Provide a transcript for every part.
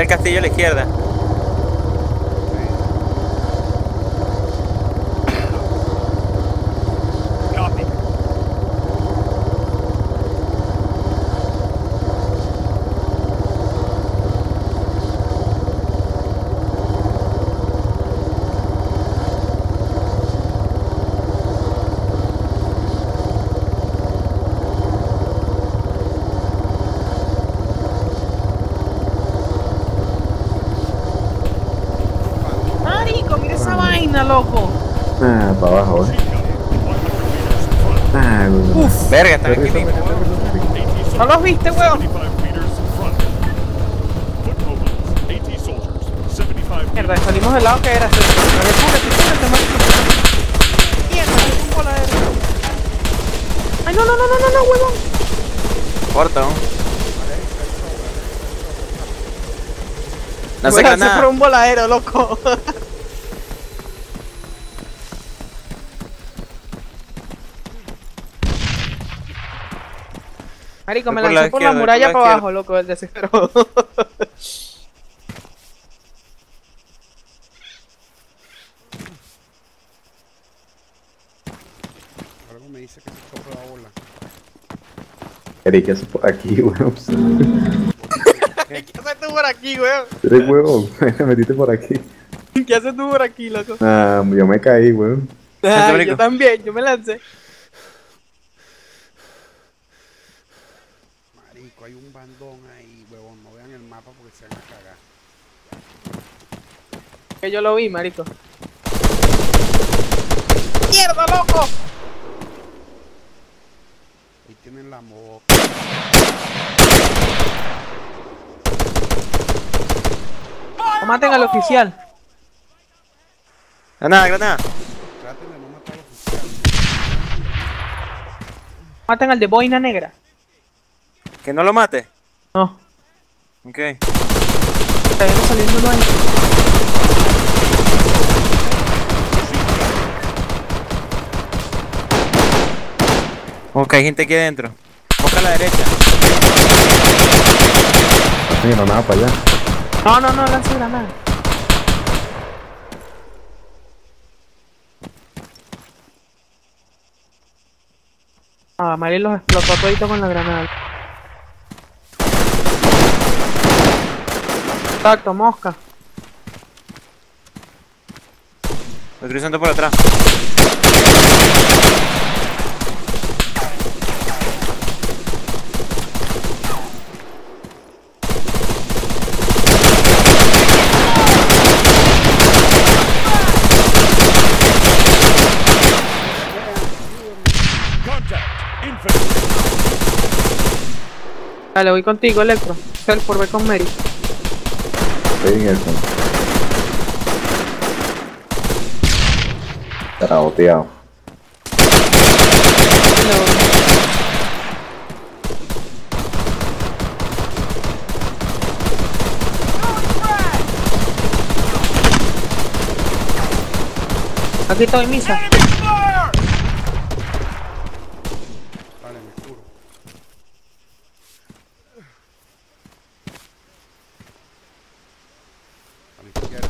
está el castillo a la izquierda. Copy. Marico, mira esa vaina, loco. Ah, para abajo, Ah, güey. Uf, Verga, están aquí Perrito, mismo. perrito. ¿no los viste, weón? 75 meters front. Foot mobiles, AT soldiers, 75 Mierda, meters. salimos del lado que era. Cúbrete, marico. Mierda, es un voladero. Ay, no, huevón. Corta, ¿no? No sé Bueno, se nada. fue un voladero, loco. Marico, me Voy por la lancé por la izquierda, muralla por la para abajo, loco, el desespero. Algo me dice que se tocó la bola. Eric, ¿qué haces por aquí, weón? ¿Qué haces tú por aquí, weón? Eres huevón, te metiste por aquí. ¿Qué haces tú por aquí, loco? Ah, yo me caí, weón. Ay, marico. yo también, yo me lancé. Marico, hay un bandón ahí, huevón. No vean el mapa porque se van a cagar. Que yo lo vi, marico. ¡Mierda, loco! Ahí tienen la moto. No maten al oficial. Granada, granada. Traten de no matar a los oficiales. Maten al de boina negra. Que no lo mate. No, Ok. está viendo saliendo uno ahí. Ok, hay gente aquí adentro. Busca a la derecha. Mira, nada para allá. No, lance granada. Ah, Mari los explotó todito con la granada. Exacto, mosca. Estoy cruzando por atrás. Contact. Infantry. Dale, voy contigo, Electro. Self por ver con Mary. Estoy en eso. Estará boteado. Aquí estoy, misa. Enemy fire! Vale, me curo. A la izquierda.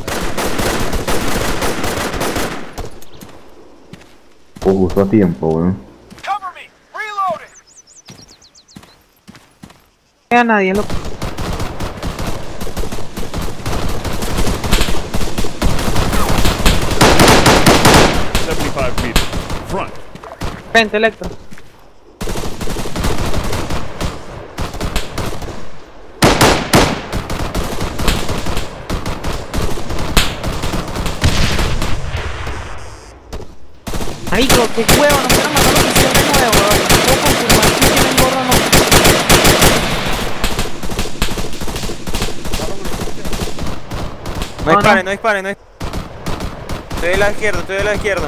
Pues justo a tiempo, weón. Cover me. Reloading. No queda nadie, loco. meters. Front. Frente, Electro. Marico, qué huevo, no quiero matar a los oficiales de nuevo, weón. Puedo confirmar si tienen gorro o no. No No, disparen, no. no disparen, no disparen. Estoy de la izquierda, estoy de la izquierda.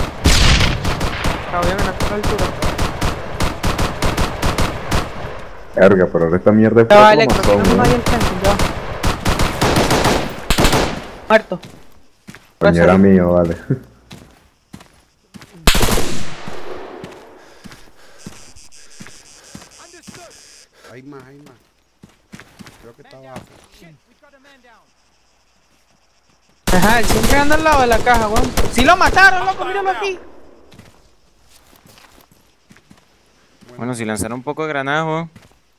Cabrón, en esta altura. Verga, pero ahora esta mierda es Ya va, puro Electro, matón, no hay weón. el centro, ya va. Muerto. Coño, era mío, vale. Hay más, hay más. Creo que está abajo. Ajá, él siempre anda al lado de la caja, weón. ¡Sí lo mataron, loco! ¡Míralo aquí! Bueno, si lanzaron un poco de granadas, weón.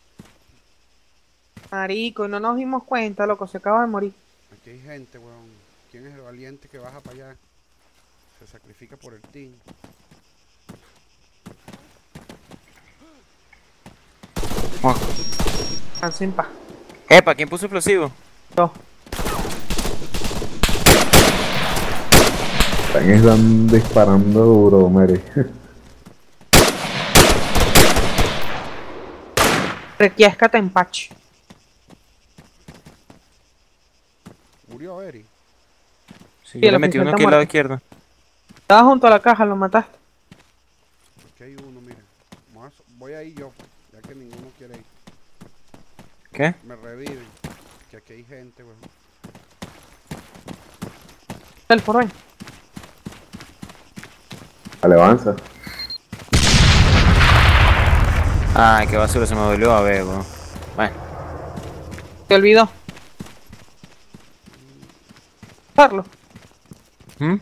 Marico, no nos dimos cuenta, loco. Se acaba de morir. Aquí hay gente, weón. ¿Quién es el valiente que baja para allá? Se sacrifica por el team. Oh. Cansa en paz. Epa, ¿quién puso explosivo? Yo. Están disparando duro, Mary. Requiescate en patch. Murió Eri. Sí, Sí, yo el le metí oficial uno está aquí al lado muerto. izquierdo. Estaba junto a la caja, lo mataste. Aquí hay uno, mira. Voy a ir yo, ya que ninguno quiere ir. ¿Qué? Me reviven. Que aquí hay gente, weón. El foro, ven. Vale, avanza. Ay, qué basura, se me volvió a ver, weón. Bueno, Te olvidó. Carlos. ¿Mm?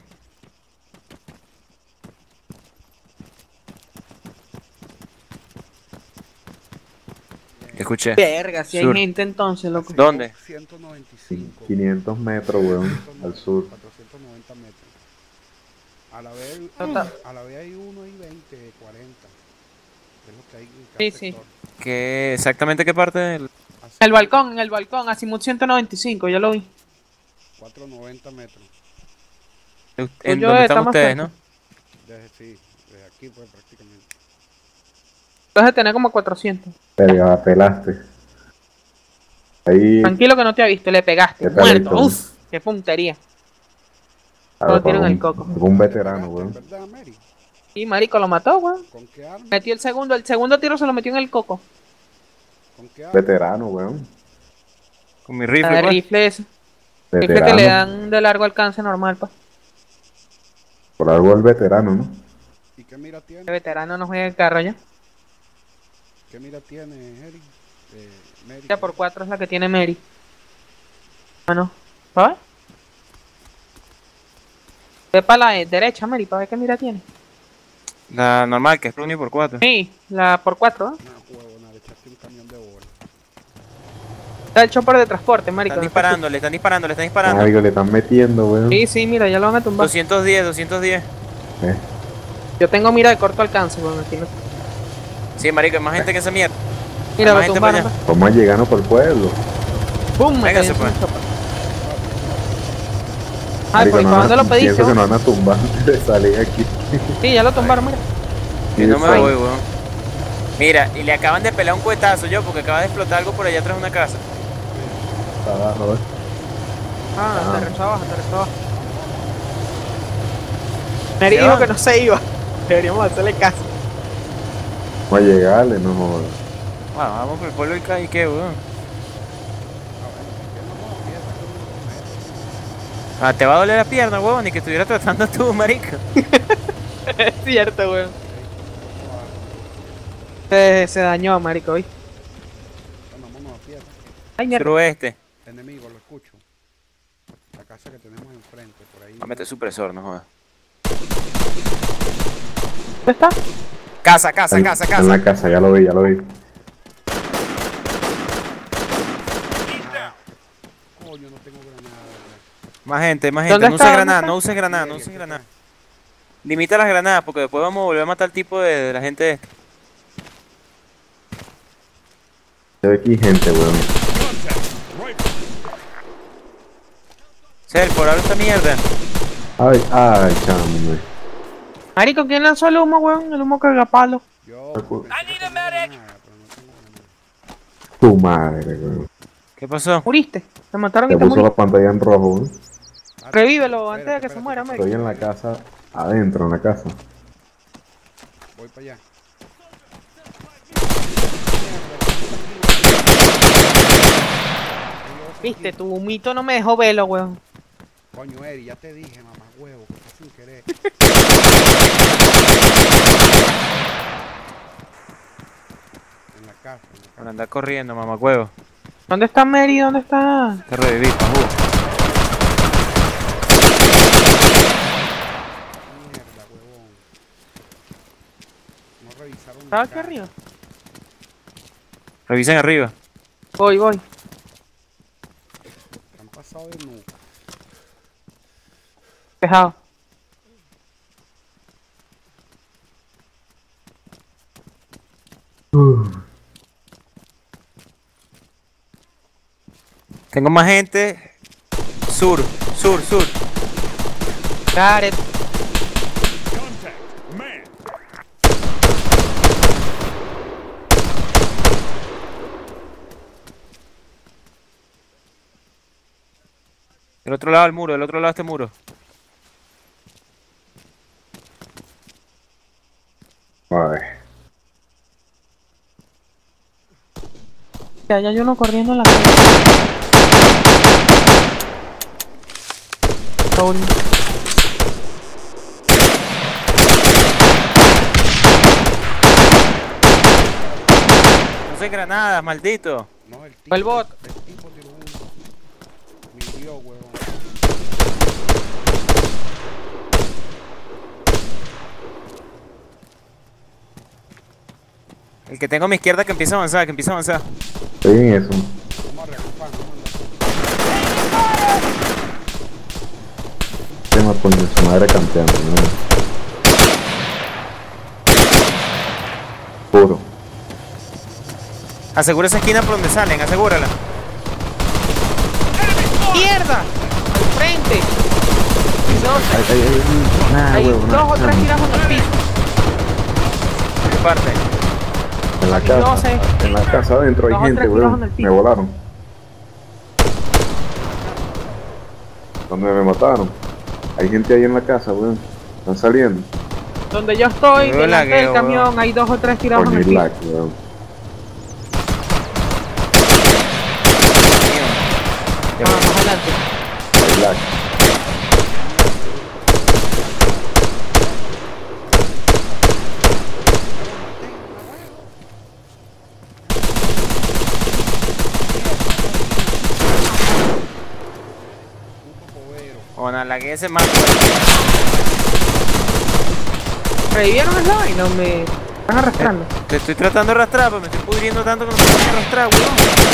Escuché. Verga, si hay Sur. gente entonces, loco. ¿Dónde? 195. 500 metros, weón, al sur. 490 metros. A la vez, Total. a la vez hay uno y 20, 40. Es lo que hay en cada Sí, sí. sector. ¿Qué, exactamente qué parte del...? Así, En el balcón, Azimut 195, yo lo vi. 490 metros. ¿En Pues yo dónde están estamos ustedes, cerca. no? Desde aquí pues prácticamente. Entonces tener como 400. Verga, la pelaste. Ahí. Tranquilo que no te ha visto, le pegaste. ¿Qué tal, Muerto. Héctor? Uf, qué puntería. Ahora, lo tienen para el coco. para un veterano, weón. ¿Verdad, Mary? Y marico lo mató, weón. ¿Con qué arma? Metió el segundo tiro se lo metió en el coco. ¿Con qué arma? Veterano, weón. Con mi El rifle, pues. rifle ese. Rifle que Veterano. le dan de largo alcance normal, pues. Por algo el veterano, ¿no? ¿Y qué mira tiene? El veterano no juega el carro ya. ¿Qué mira tiene, Eri? Mary. Ya por 4 es la que tiene Mary. Ah, no. ¿Sabes? Ve para la derecha, Mary, para ver qué mira tiene. La normal, que es 1x4. Sí, la por 4, ¿eh? Una huevona, le echaste un camión de bola. Está el chopper de transporte, marico. Están no está disparando, le están disparando, le están disparando. Marico, le están metiendo, weón. Sí, sí, mira, ya lo van a tumbar. 210, 210. Eh, Yo tengo mira de corto alcance, weón, aquí no. Sí, marico, hay más gente que esa mierda. Mira, Hay lo más gente por tumbaron. allá. Vamos llegando por el pueblo. ¡Pum! Me Véngase, cayó pues. encima el chopper. Ay, Marico, pues, ¿para no dónde lo pediste? pienso que weón? nos van a tumbar antes de salir aquí. Sí, ya lo tumbaron, mira. Que no me Ay. voy, weón. Mira, y le acaban de pelar un cuetazo yo porque acaba de explotar algo por allá atrás de una casa. Está abajo, ¿eh? Ah, aterrizó abajo. Mary ¿Se dijo van? que no se iba. Deberíamos hacerle caso. Vamos a llegarle, no jodas. Bueno, vamos por el pueblo del Cali, ¿qué, weón? Ah, te va a doler la pierna, weón, ni que estuviera tratando tú, marico. Es cierto, weón. Se dañó, marico, hoy. Bueno, vámonos a pie. Ay, mierda. Suroeste. Enemigo, lo escucho. La casa que tenemos enfrente, por ahí. Va a meter supresor, no jodas. ¿Dónde está? Casa, casa, En- casa, En la casa. casa, ya lo vi, ya lo vi. Coño, no tengo granada, ¿verdad? Más gente, más ¿Dónde gente. No está? uses ¿Dónde granada, está? no uses granada, no Mary, uses aquí granada. está. Limita las granadas porque después vamos a volver a matar al tipo de la gente esta. Se ve aquí gente, weón. Contact. Rifle. Ser, por ahora esta mierda. Ay, ay, chamo. Marico, ¿quién lanzó el humo, weón? El humo cargapalo. Yo. Acu- pensé que tenía granada, pero no tengo granada. Tu madre, weón. ¿Qué pasó? Muriste. Te mataron Te y te puso la muriste. pantalla en rojo, weón. Revívelo antes de que se Espérate, muera, espérate. Mary. Estoy en la casa, adentro, en la casa. Voy para allá. Viste, tu humito no me dejó verlo, weón. Coño, Eri, ya te dije, mamá huevo, que fue sin querer. En la casa, en la casa. Por andar corriendo, mamacuevo. ¿Dónde está Mary? ¿Dónde está? Te reviví, pajú. Mierda, huevón. No revisaron ¿Estaba la aquí casa. arriba? Revisen arriba. Voy. Han pasado de nuca. Despejado. Tengo más gente. Sur. Got it. Contact. Man. Del otro lado del muro, del otro lado de este muro. Ay, Ya hay uno corriendo en la calle. Raúl. No sé granadas, maldito. No, el tipo. Fue el bot. El tipo tiró uno. Me hirió, huevón. El que tengo a mi izquierda que empieza a avanzar, estoy en eso. Vamos a reagrupar, vamos Tema con su madre campeando, ¿no? Puro. Asegura esa esquina por donde salen, asegúrala. ¡Mierda! ¡Al frente! Nada, Hay huevo, dos o tres tirados en el piso. ¿Qué parte? En la Aquí no casa. sé. En la casa adentro hay Dos o gente, tres tiros en el weón. piso. Me volaron. Donde me mataron. Hay gente ahí en la casa, weón. Están saliendo. Donde yo estoy, Yo delante lagueo, del camión, weón. hay dos o tres tirados en Coño, el el piso. lag, weón. Más adelante. El lag. O nada, la que ese más. ¿Revivieron el vaina o me están arrastrando? Te estoy tratando de arrastrar, pero me estoy pudriendo tanto que no me puedo arrastrar, weón.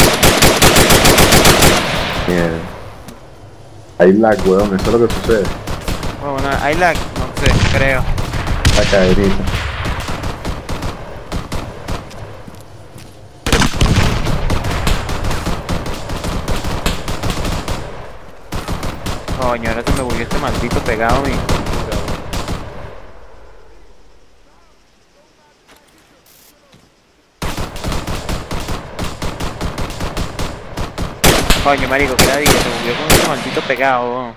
Mierda. Hay lag, weón. Eso es lo que sucede. Bueno, hay lag, no sé, creo. La caderita. Coño, ahora se me volvió este maldito pegado a mí. Coño, marico, que la dije, se volvió con este maldito pegado, weón.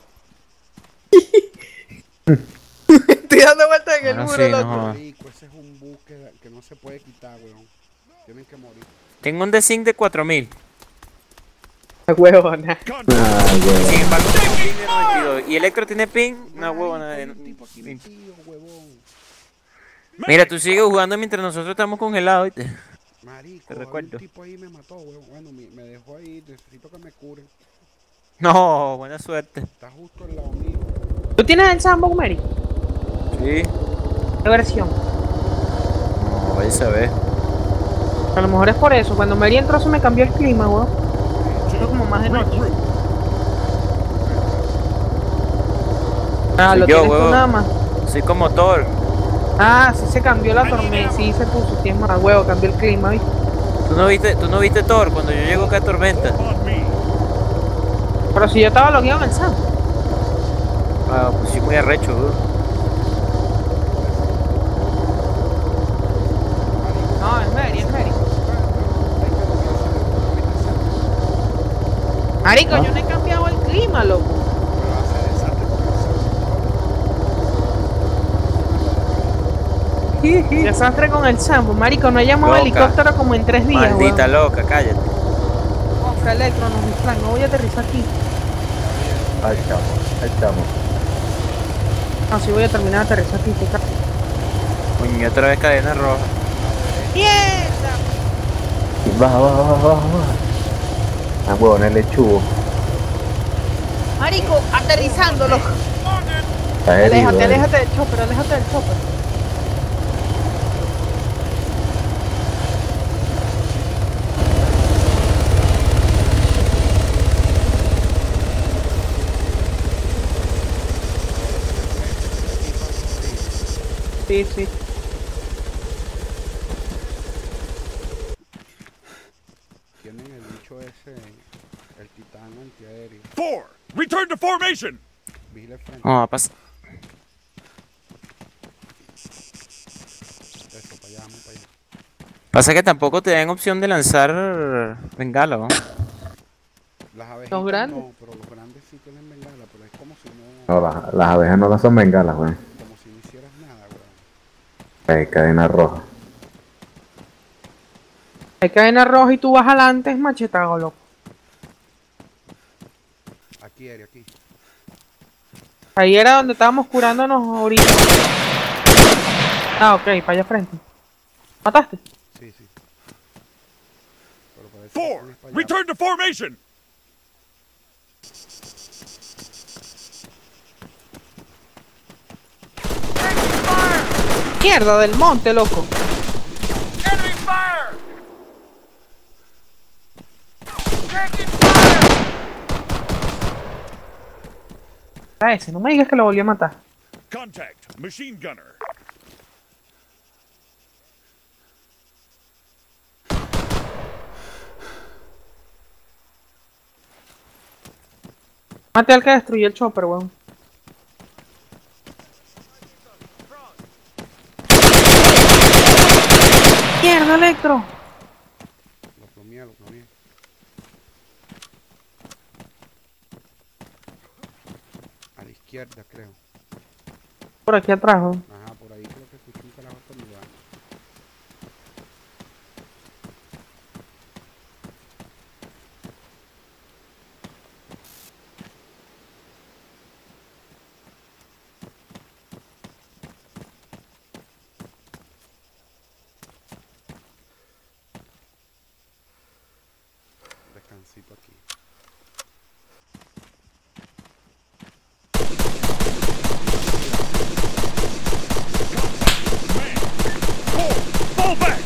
Estoy dando vueltas en el Ahora muro, sí, no loco. jodas. Rico, ese es un bus que no se puede quitar, weón. Tienen que morir. Tengo un D-Sync de 4000. Huevona. Contact. Ah, weón. Sin embargo, tengo ping de 92. ¿Y Electro tiene ping? Una huevona Hay de... un tipo aquí metido, huevón. Mira, tú sigues jugando mientras nosotros estamos congelados, ¿viste? Marico, Te hay recuerdo. un tipo ahí me mató, weón. Bueno, me dejó ahí, necesito que me curen. No, buena suerte. Está justo al lado mío. ¿Tú tienes el Sandbox, Mary? Sí. ¿Qué versión? No, vaya a ver. A lo mejor es por eso. Cuando Mary entró se me cambió el clima, weón. Fue como más de noche. Regroup. Ah, Soy lo yo, tienes tú huevón. nada más. Soy como Thor. Ah, sí se cambió la tormenta. Sí se puso. Tienes más huevo, cambió el clima, ¿viste? ¿Tú no viste Thor cuando yo llego acá a Tormenta? On me. Pero si yo estaba logueado en el Sam. Ah, pues sí, muy arrecho, weón. No, es Mary, es Mary. Marico, yo no he cambiado el clima, loco. Pero hace desastre con el Desastre con el Sambo. Marico, no he llamado Loca. helicóptero como en 3 días, Maldita weón. loca, cállate. cerca, Electro, no, mi plan, no voy a aterrizar aquí. Ahí estamos, ahí estamos. No, sí voy a terminar de aterrizar aquí, te Coño, otra vez cadena roja. ¡Mierda! Baja. Ah, huevón, el lechugo. Marico, aterrizándolo. Está herido, Aléjate del chopper, aléjate del chopper. Sí. Tienen el bicho ese, el titán antiaéreo. 4, return to formation! Vigila el frente. No, va a pasar. Eso, para allá, vamos para allá. Pasa que tampoco te dan opción de lanzar bengala, ¿no? Las abejitas ¿Los grandes? no, pero los grandes sí tienen bengala, pero es como si No, las abejas no las son bengalas, weón. como si no hicieras nada, weón. Cadena roja. Hay cadena roja y tú vas adelante, es machetado, loco. Aquí, Eri, aquí. Ahí era donde estábamos curándonos ahorita. Ah, ok, para allá frente. ¿Mataste? Sí. Pero parece que 4, tienes para allá. return to formation! Mierda del monte, loco. A ese, no me digas que lo volvió a matar. Contact, machine gunner. Maté al que destruyó el chopper, weón. Mierda, Electro. Lo plomeé. A la izquierda, creo. Por aquí atrás, weón. Ajá, por ahí creo que escuché un carajo estornudar. Descansito aquí. Fall back!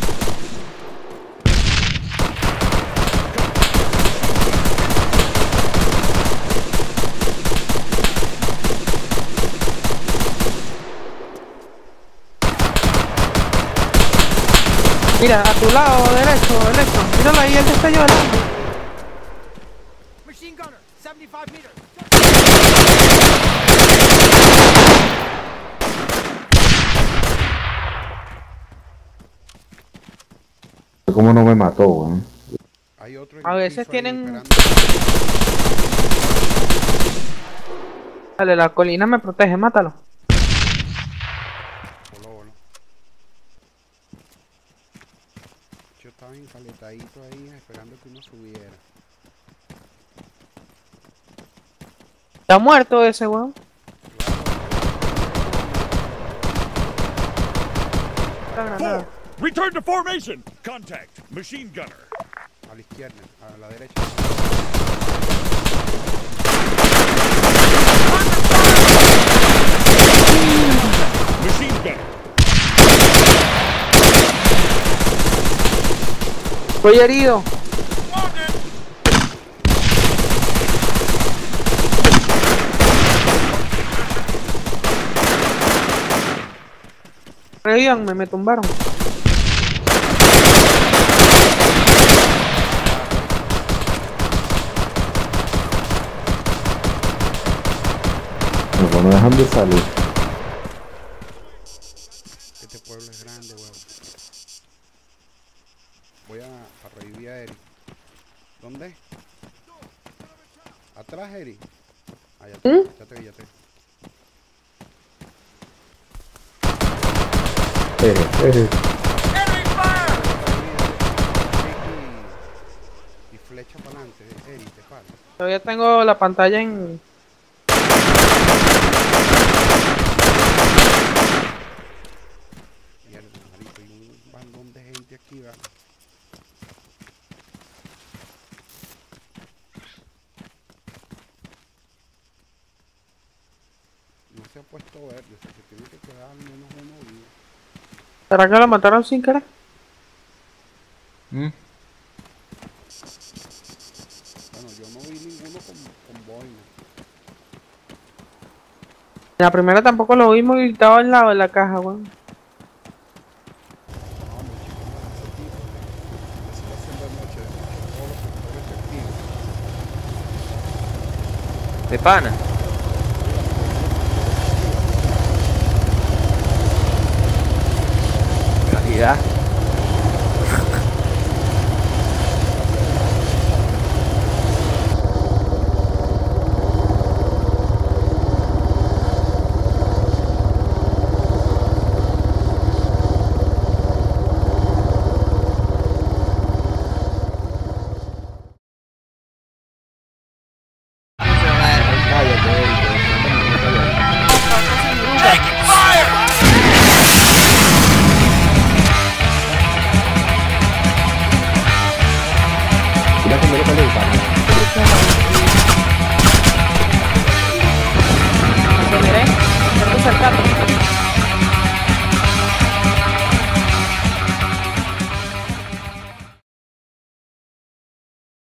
Mira, a tu lado derecho, Electro. Míralo ahí, el que está llorando. Machine gunner, 75 meters. ¿Cómo no me mató, weón? Hay otro en A el veces piso ahí tienen- esperando. Dale, la colina me protege, mátalo. Voló. Yo estaba encaletadito ahí esperando que uno subiera. Está muerto ese, weón. Esta granada. 4, return to formation! Contact, machine gunner. A la izquierda, a la derecha. Machine gunner. Estoy herido. Revíanme, me tumbaron. No dejan de salir. Este pueblo es grande, weón. Voy a revivir a Eri. ¿Dónde? ¿Atrás, Eri? Ah, ya te vi. Y flecha para adelante, Eric, te para. Todavía tengo la pantalla en... Mierda, marico, hay un bandón de gente aquí, ¿verdad? No se ha puesto verde, o sea, se tiene que quedar al menos uno vivo. ¿Será que lo mataron sin querer? Bueno, yo no vi ninguno con boina. En la primera tampoco lo vimos y estaba al lado de la caja, weón. No, mi chico, no es ese tipo. Eso va a ser de noche, todos los sectores efectivos. De pana. Calidad. Miré, cerca.